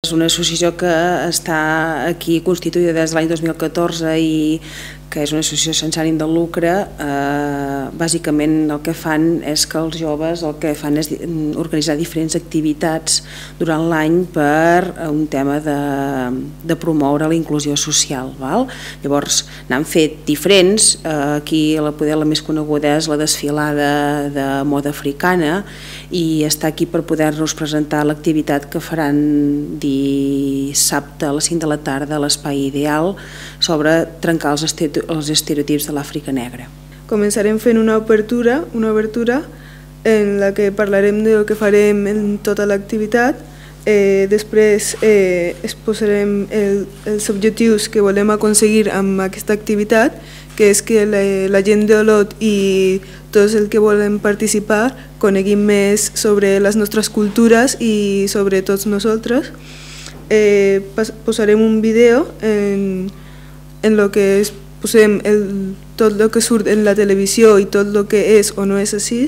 És una associació que està aquí constituïda des de l'any 2014 i que és una associació sense ànim de lucre. Bàsicament el que fan és que els joves el que fan és organitzar diferents activitats durant l'any per un tema de promoure la inclusió social. Llavors n'han fet diferents. Aquí la més coneguda és la desfilada de moda africana i està aquí per poder-nos presentar l'activitat que faran dissabte a les 5 de la tarda a l'Espai Ideal sobre trencar els estereotips de l'Àfrica negra. Començarem fent una obertura en la que parlarem del que farem en tota l'activitat. Després exposarem els objectius que volem aconseguir amb aquesta activitat, que és que la gent d'Olot i tots els que volem participar coneguin més sobre les nostres cultures i sobre tots nosaltres. Posarem un vídeo en el que posem tot el que surt en la televisió i tot el que és o no és així.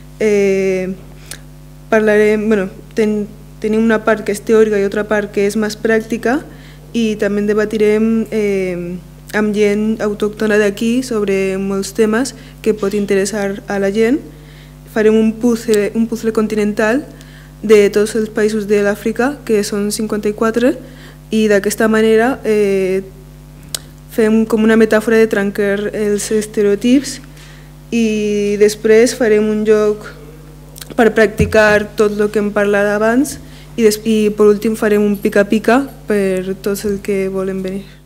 Tenim una part que és teòrica i altra part que és més pràctica i també debatirem amb gent autòctona d'aquí sobre molts temes que pot interessar a la gent. Farem un puzzle continental de tots els països de l'Àfrica, que són 54, i d'aquesta manera fem com una metàfora de trencar els estereotips i després farem un joc per practicar tot el que hem parlat abans i per últim farem un pica-pica per tots els que volen venir.